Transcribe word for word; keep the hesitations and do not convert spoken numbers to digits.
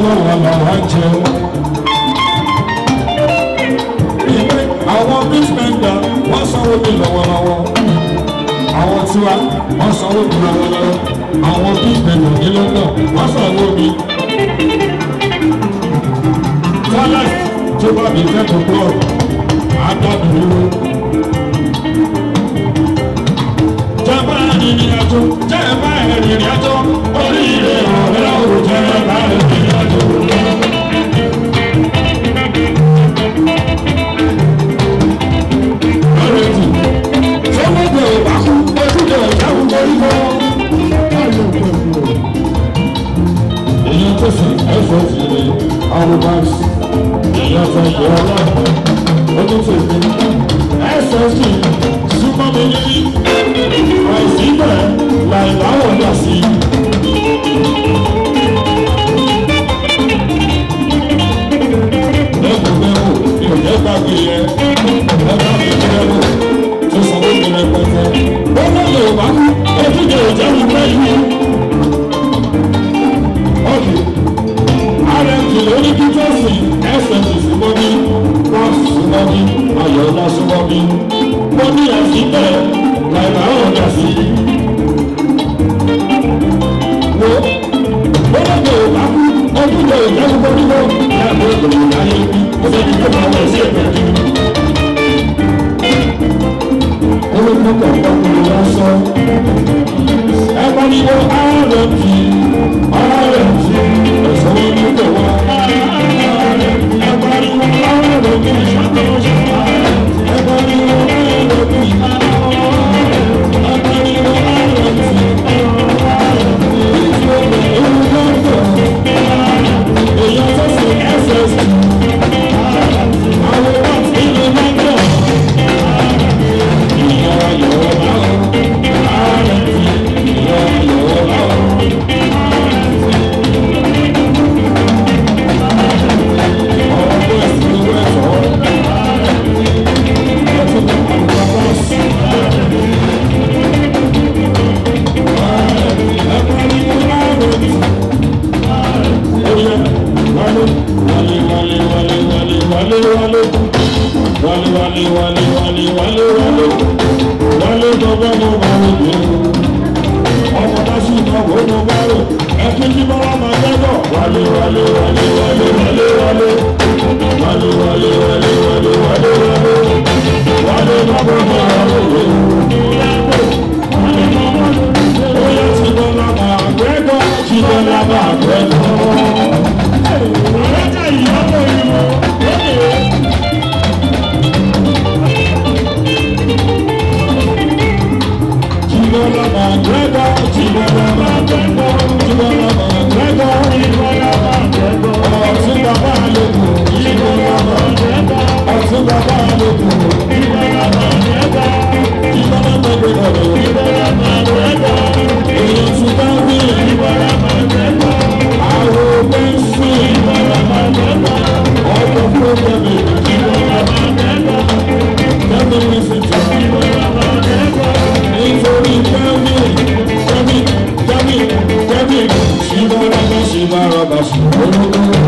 lọ́wọ́ lọ́wọ́ jẹun. Ìwé àwọn bísmẹ́ńdà wọ́n sanwó mi lọ́wọ́lọ́wọ́. Àwọn tiwa wọ́n sanwó mi lọ́wọ́lọ́wọ́. Àwọn bísmẹ́ńdà ní London wọ́n sanwó mi. Tọ́lẹ̀ tó bá mi fẹ́ tó gbọ́ àgbàdo dúró. Jẹ́bá ìrìn àjò, jẹ́bá ìrìn àjò, oríire ọ̀rẹ́ òun jẹ́bá ìrìn àjò. Ọ̀rẹ́tì, sọ́mọ́gbẹ̀ òbá kú, ojúlẹ̀ ìjáwó koríko. Èyí tó sì ẹ̀fọ́ ti rí Arubas, èyí tó ń bọ̀ ọlọ́pàá, ojú tó ìpín, ẹ̀sọ́ sí súnmọ́ mi ní àìsíbẹ̀ láìláwọ̀ yà sí. Lẹ́kùn mẹ́wò ní òjẹ́ gbàgbé yẹ, lẹ́kùn mi mẹ́wò tó sanwó mi rẹpẹtẹ. Bọ́lá Yorùbá kú, ojúde òjẹ́ mi fẹ́ yí. Ọ̀kì, R M T lórí kíkọ́sì, S M T súnmọ́ mi, Prof súnmọ́ mi, Ayọ̀lá súnmọ́ mi. Mo ní àìsíbẹ̀ láìláwọ̀ yà sí. Wo bọ́lá Yorùbá kú, ojúde òjẹ́ mi fẹ́ yí. Yàgò ìgbòho láyé bí, ó fẹ́ kí ó máa wọ̀ sí ẹ̀fẹ̀ kí. Olùkọ́ kọ̀ọ̀kan kò lọ sọ. Ẹ bá ní wọ́n R M T, R M T, ẹ̀sọ́ wọn ní kò wá. Ẹ bá ní wọ́n R M T, ẹ bá ní wọ́n R M T, ẹ bá ní wọ́n R M T. Èyí tó sì S S T, àwọn ọ̀pá tí ìlú náà jọ. Ìyá Yorùbá o, R M T, ìyá Yorùbá o. Ọ̀pọ̀ ẹ̀sìn ló wẹ̀ sọ. Ọtún tó kọ̀ ọ̀pọ̀ bọ́ọ̀sì. Ẹ̀kọ́ ni mo máa ń rò. Oye, wálé, wálé, wálé, wálé, wálé, wálé, wálé. Wálé, wálé, wálé, wálé, wálé, wálé. Wálé gbọ́gbọ́ mo máa ń gbé. Ọmọ bá sì máa wò mo bá rò. Ẹkún tí bọ́lá máa gbẹ́gbọ̀. Wálé, wálé, wálé, wálé, wálé, wálé. Wálé, wálé, wálé, wálé, wálé, wálé. Wálé gbọ́gbọ́ mo máa ń gbé. Oye tí bọ́lá máa gbẹ́gbọ̀. Tí bọ́lá máa gbẹ́gbọ̀. Ọ̀rẹ́jà ìyàwó ìwò lókè. Jibọ́lá máa gbẹ́gbọ́, jibọ́lá máa gbẹ́gbọ́, jibọ́lá máa gbẹ́gbọ́, jibọ́lá máa gbẹ́gbọ́. Ọ̀tún bàbá àlejò, jibọ́lá máa gbẹ́gbọ́. Ọ̀tún bàbá àlejò, jibọ́lá máa gbẹ́gbọ́. Jibọ́lá máa gbẹ́gbọ́, jibọ́lá máa gbẹ́gbọ́. Èèyàn tún bá wí, jibọ́lá máa gbẹ́gbọ́. Àwọn bẹ́ńsì, jibọ́lá máa gbẹ́gbọ́. Ọkọ̀ fún ọ̀gbẹ̀mí, jibọ́lá máa gbẹ́gbọ́. Kẹ́mi ní sèǹtì, jibọ́lá máa gbẹ́gbọ́. Nítorí kẹ́mi, kẹ́mi, kẹ́mi, kẹ́mi, ṣìbára bá ṣìbára bá ṣìbára.